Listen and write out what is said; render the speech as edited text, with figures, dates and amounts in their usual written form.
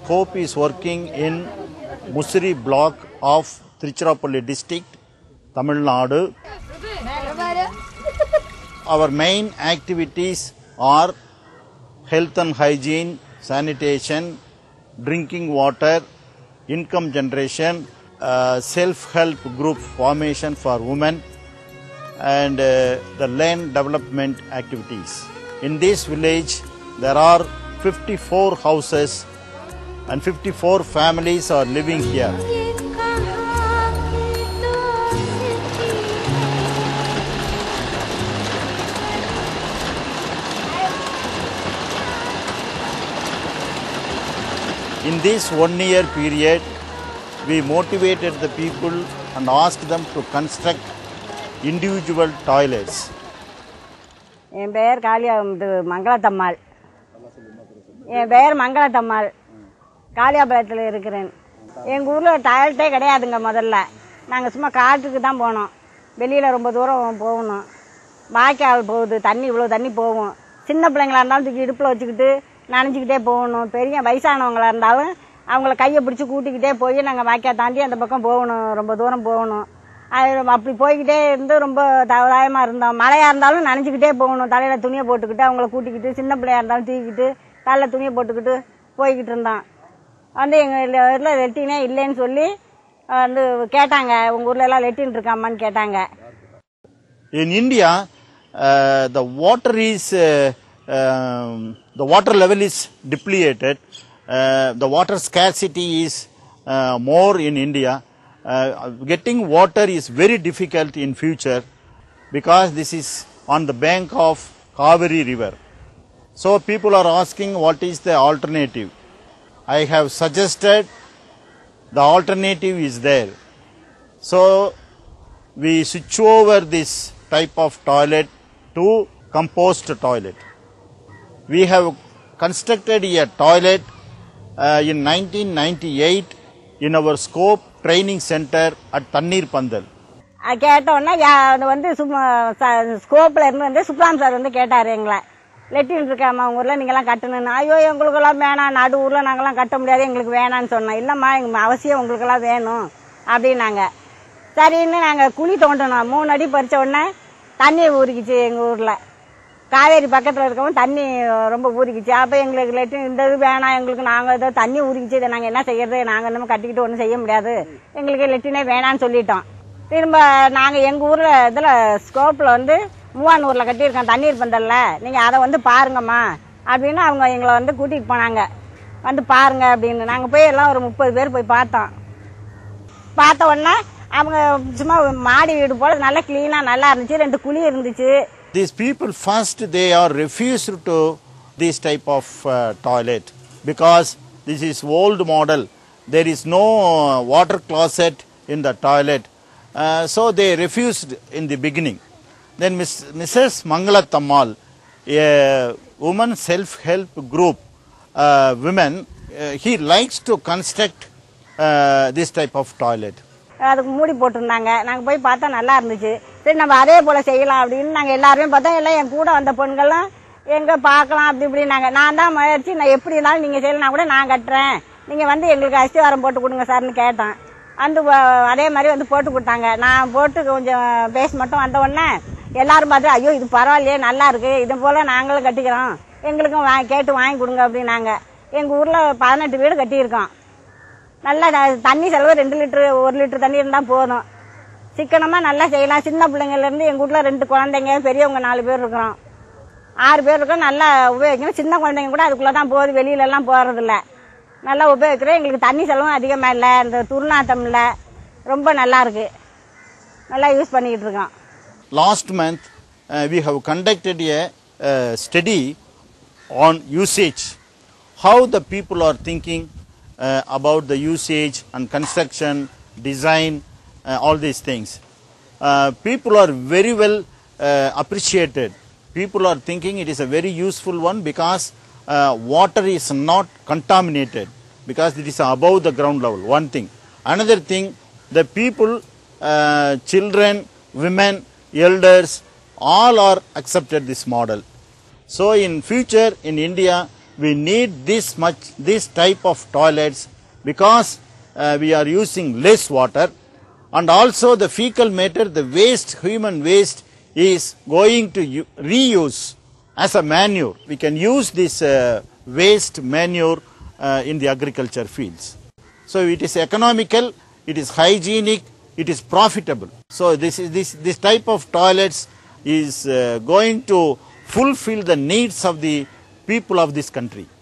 scope is working in Musiri block of Tiruchirappalli district, Tamil Nadu. Our main activities are health and hygiene, sanitation, drinking water, income generation, self-help group formation for women, and the land development activities. In this village, there are 54 houses and 54 families are living here. In this 1 year period, we motivated the people and asked them to construct individual toilets. என் பெயர் மங்களத்தம்மாள். என் பெயர் மங்களத்தம்மாள். காளியாபாளையத்தில் இருக்கிறேன். எங்கள் ஊரில் டாய்லெட்டே கிடையாதுங்க. முதல்ல நாங்கள் சும்மா காட்டுக்கு தான் போனோம். வெளியில் ரொம்ப தூரம் போகணும். வாய்க்கால் போகுது, தண்ணி இவ்வளோ தண்ணி போகும். சின்ன பிள்ளைங்களா இருந்தாலும் தூக்கி இடுப்பில் வச்சுக்கிட்டு நனைஞ்சிக்கிட்டே போகணும். பெரிய வயசானவங்களாக இருந்தாலும் அவங்கள கையை பிடிச்சி கூட்டிக்கிட்டே போய் நாங்கள் வாய்க்கால் தாண்டி அந்த பக்கம் போகணும். ரொம்ப தூரம் போகணும். அது அப்படி போய்கிட்டே இருந்து ரொம்ப தவறாயமாக இருந்தோம். மழையாக இருந்தாலும் நனைஞ்சிக்கிட்டே போகணும். தலையில் துணியை போட்டுக்கிட்டு அவங்கள கூட்டிக்கிட்டு, சின்ன பிள்ளையாக இருந்தாலும் தூக்கிக்கிட்டு தலையில் துணியை போட்டுக்கிட்டு போய்கிட்டு இருந்தோம். வந்து எங்கள் ஊரில் லெட்டினே இல்லைன்னு சொல்லி வந்து கேட்டாங்க. உங்கள் ஊரில் எல்லாம் லெட்டின் இருக்காமான்னு கேட்டாங்க. In India, the water level is depleted. The water scarcity is more in India. Getting water is very difficult in future because this is on the bank of Kaveri river. So people are asking what is the alternative. I have suggested the alternative is there. So we switch over this type of toilet to compost toilet. We have constructed a toilet in 1998 in our scope training center at Tannir Pandal. கேட்டோன்னா அது வந்து ஸ்கோப்பில் இருந்து வந்து Subram sir வந்து கேட்டார் எங்களை. லெட்டின் இருக்காமா உங்கள் ஊரில் நீங்கள்லாம் கட்டணுன்னு. ஐயோ எங்களுக்கெல்லாம் வேணாம், நடு ஊரில் நாங்கள்லாம் கட்ட முடியாது, எங்களுக்கு வேணான்னு சொன்னோம். இல்லைம்மா எங்கள் அவசியம் உங்களுக்கெல்லாம் வேணும் அப்படின்னாங்க. சரின்னு நாங்கள் குழி தோண்டணும். 3 அடி பறித்த உடனே தண்ணி ஊறிக்கிச்சு. எங்கள் ஊரில் காவேரி பக்கத்தில் இருக்கவும் தண்ணி ரொம்ப ஊறிக்கிச்சு. அப்போ எங்களுக்கு லெட்டின் இந்த இது வேணாம், எங்களுக்கு நாங்கள் ஏதோ தண்ணி ஊறிக்கிச்சு, இதை நாங்கள் என்ன செய்யறது, நாங்கள் இன்னும் கட்டிக்கிட்டு ஒன்றும் செய்ய முடியாது, எங்களுக்கு லெட்டினே வேணான்னு சொல்லிட்டோம். திரும்ப நாங்கள் எங்கள் ஊரில் இதில் ஸ்கோப்பில் வந்து மூவானூரில் கட்டியிருக்கோம் தண்ணீர் பந்தலில், நீங்கள் அதை வந்து பாருங்கம்மா அப்படின்னு அவங்க எங்களை வந்து கூட்டிகிட்டு போனாங்க. வந்து பாருங்க அப்படின்னு நாங்கள் போய் எல்லாம் ஒரு 30 பேர் போய் பார்த்தோம். பார்த்த உடனே அவங்க சும்மா மாடி வீடு போல நல்லா கிளீனாக நல்லா இருந்துச்சு. 2 குழி இருந்துச்சு. These people first they are refused to this type of toilet because this is old model. There is no water closet in the toilet. So they refused in the beginning. Then Mrs. Mangalathammal, a woman self-help group women, he likes to construct this type of toilet. அதுக்கு மூடி போட்டிருந்தாங்க. நாங்கள் போய் பார்த்தா நல்லா இருந்துச்சு. சரி நம்ம அதே போல் செய்யலாம் அப்படின்னு நாங்கள் எல்லாருமே பார்த்தோம். எல்லாம் என் கூட வந்த பெண்கள்லாம் எங்கே பார்க்கலாம் அப்படி இப்படின்னாங்க. நான் தான் முயற்சி, நான் எப்படி இருந்தாலும் நீங்கள் செய்யலாம் கூட நான் கட்டுறேன், நீங்கள் வந்து எங்களுக்கு அஸ்திவாரம் போட்டு கொடுங்க சார்னு கேட்டேன். வந்து அதே மாதிரி வந்து போட்டு கொடுத்தாங்க. நான் போட்டு கொஞ்சம் பேஸ் மட்டும் வந்த உடனே எல்லாரும் பார்த்து ஐயோ இது பரவாயில்லையே நல்லா இருக்கு, இது போல் நாங்களும் கட்டிக்கிறோம், எங்களுக்கும் கேட்டு வாங்கி கொடுங்க அப்படின்னாங்க. எங்கள் ஊரில் 18 வீடு கட்டியிருக்கோம். நல்லா தண்ணி செலவு 2 லிட்டரு 1 லிட்டர் தண்ணி இருந்தால் போதும். சிக்கனமாக நல்லா செய்யலாம். சின்ன பிள்ளைங்கள்லேருந்து எங்கள் வீட்டில் 2 குழந்தைங்க, பெரியவங்க 4 பேர் இருக்கிறோம், 6 பேர் இருக்கோம். நல்லா உபயோகிக்கணும். சின்ன குழந்தைங்க கூட அதுக்குள்ளே தான் போகுது, வெளியிலலாம் போகிறதில்ல. நல்லா உபயோகிக்கிறோம். எங்களுக்கு தண்ணி செலவும் அதிகமாக இல்லை, இந்த துர்நாத்தம் இல்லை, ரொம்ப நல்லா இருக்கு, நல்லா யூஸ் பண்ணிக்கிட்டு இருக்கோம். Last month we have conducted a study on usage, how the people are thinking about the usage and construction, design, all these things. People are very well appreciated. People are thinking it is a very useful one because water is not contaminated, because it is above the ground level, one thing. Another thing, the people, children, women, elders, all are accepted this model. So in future in India, we need this type of toilets because we are using less water, and also the fecal matter, the waste, human waste is going to reuse as a manure. We can use this waste manure in the agriculture fields. So it is economical, it is hygienic, it is profitable. So this type of toilets is going to fulfill the needs of the people of this country.